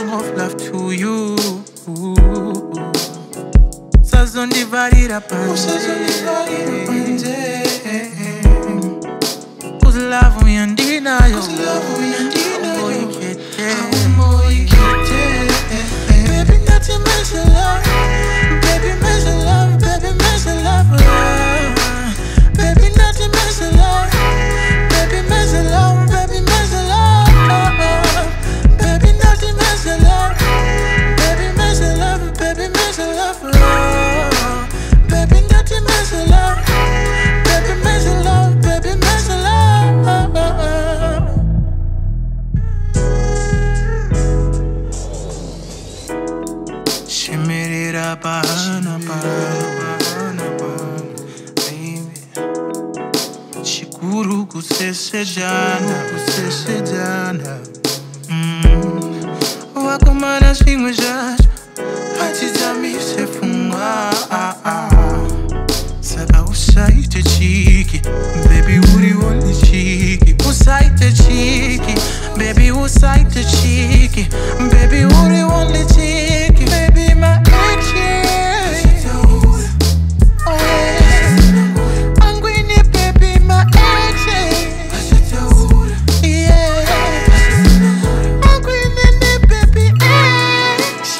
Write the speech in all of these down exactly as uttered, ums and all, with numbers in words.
song of love to you. Sazondivarira panje, Uzlavu yandinayo, baby, nothing makes you love. Baby, makes you love. Baby, makes you love. Baby, nothing makes you love. Baby, makes you love. Baby, makes you love. Baby, nothing makes you love. Baby, makes you love. Baby, makes you love. Baby, nothing makes you love. Baby, makes you love. Baby, makes you love. Shimirira bahana bahana baby, shikuru kusesejana kusesejana. Wakomana swingwe jaja, hatijami sefunga. Saba usaite chiki, baby uri wali chiki. Usaite chiki, baby usaite chiki. Baby uri wali chiki. Baby my ex, oh yeah. Angwini baby my ex, yeah. Angwini baby ex,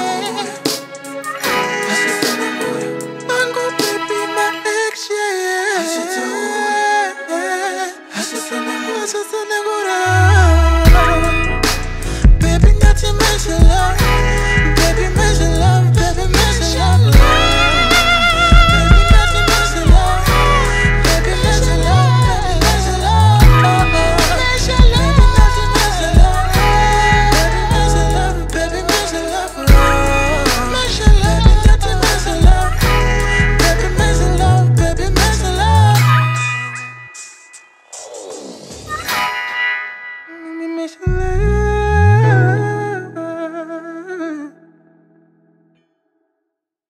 Ango baby my ex, yeah.